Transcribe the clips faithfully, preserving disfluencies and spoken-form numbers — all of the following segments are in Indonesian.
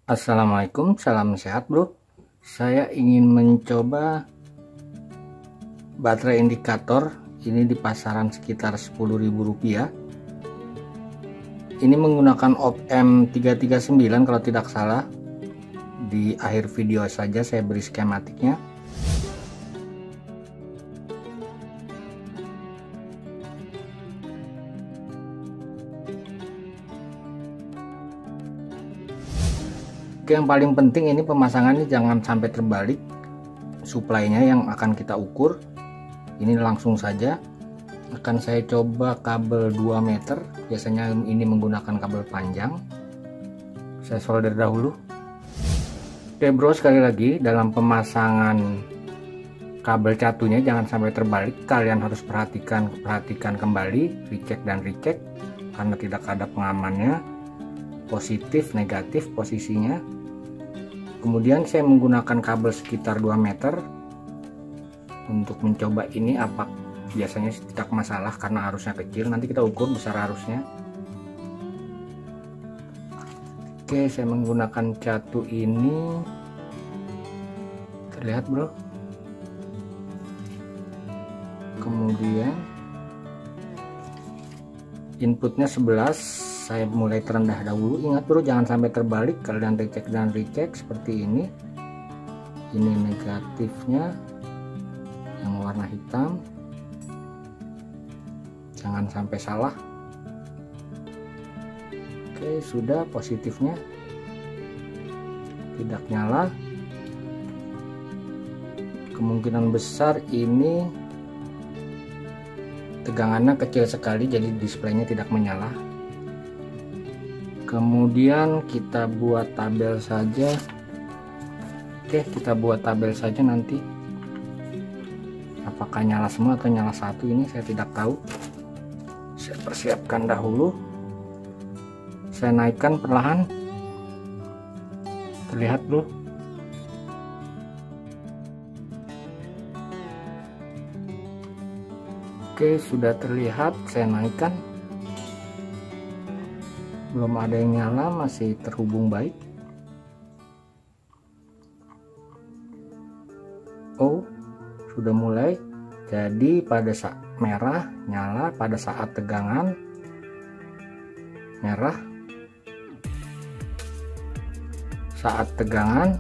Assalamualaikum, salam sehat bro. Saya ingin mencoba baterai indikator ini di pasaran sekitar sepuluh ribu rupiah. Ini menggunakan O P M tiga tiga sembilan kalau tidak salah. Di akhir video saja saya beri skematiknya. Oke, yang paling penting ini pemasangannya jangan sampai terbalik. Supply-nya yang akan kita ukur. Ini langsung saja akan saya coba kabel dua meter. Biasanya ini menggunakan kabel panjang. Saya solder dahulu. Oke bro, sekali lagi dalam pemasangan kabel catunya jangan sampai terbalik. Kalian harus perhatikan perhatikan kembali, recheck dan recheck karena tidak ada pengamannya, positif negatif posisinya. Kemudian saya menggunakan kabel sekitar dua meter untuk mencoba ini, apa biasanya tidak masalah karena arusnya kecil. Nanti kita ukur besar arusnya. Oke, saya menggunakan catu ini. Terlihat bro. Kemudian inputnya sebelas. Saya mulai terendah dahulu. Ingat bro, jangan sampai terbalik. Kalian recheck dan recheck seperti ini. Ini negatifnya yang warna hitam, jangan sampai salah. Oke, sudah. Positifnya tidak nyala. Kemungkinan besar ini tegangannya kecil sekali, jadi displaynya tidak menyala. Kemudian kita buat tabel saja. Oke, kita buat tabel saja nanti. Apakah nyala semua atau nyala satu, ini saya tidak tahu. Saya persiapkan dahulu. Saya naikkan perlahan. Terlihat bro. Oke, sudah terlihat. Saya naikkan. Belum ada yang nyala, masih terhubung baik. Oh, sudah mulai. Jadi pada saat merah nyala, pada saat tegangan merah, saat tegangan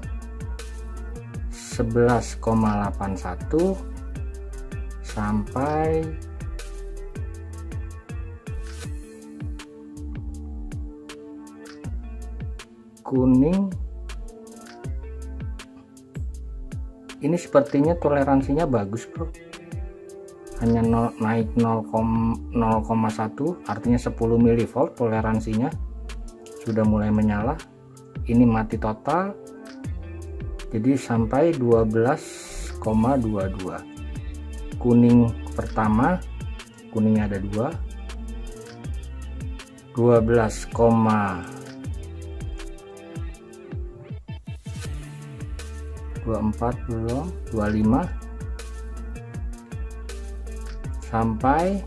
sebelas koma delapan satu sampai kuning. Ini sepertinya toleransinya bagus bro, hanya nol, naik nol koma satu, artinya sepuluh milivolt toleransinya. Sudah mulai menyala. Ini mati total, jadi sampai dua belas koma dua dua. Kuning pertama, kuningnya ada dua, dua belas koma dua puluh empat belum, dua puluh lima sampai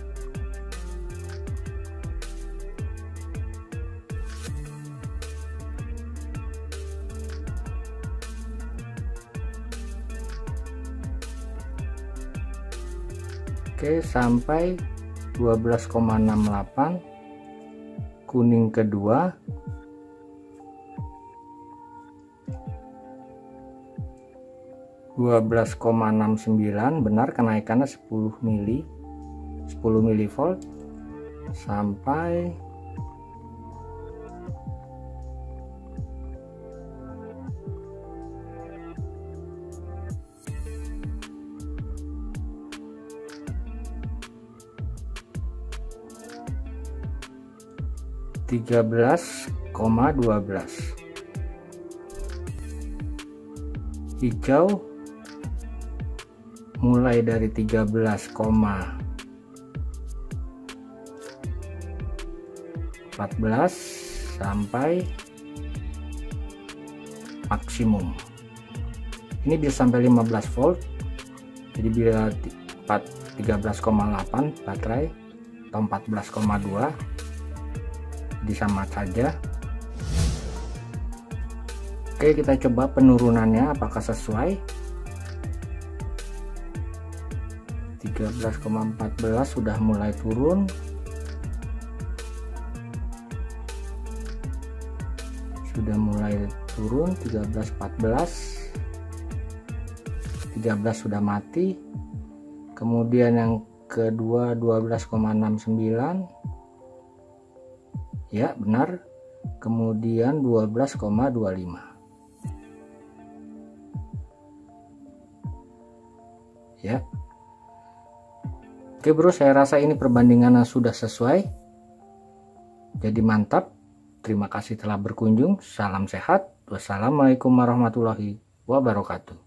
oke, sampai dua belas koma enam delapan. Kuning kedua dua belas koma enam sembilan, benar kenaikannya sepuluh mili, sepuluh milivolt sampai tiga belas koma dua belas. Hijau mulai dari tiga belas koma empat belas sampai maksimum. Ini bisa sampai lima belas volt. Jadi bila tiga belas koma delapan baterai atau empat belas koma dua, jadi sama saja. Oke, kita coba penurunannya apakah sesuai. Tiga belas koma empat belas sudah mulai turun. Sudah mulai turun. Tiga belas empat belas, tiga belas sudah mati. Kemudian yang kedua dua belas koma enam sembilan, ya benar. Kemudian dua belas koma dua lima, ya. Oke bro, saya rasa ini perbandingan yang sudah sesuai, jadi mantap. Terima kasih telah berkunjung. Salam sehat. Wassalamualaikum warahmatullahi wabarakatuh.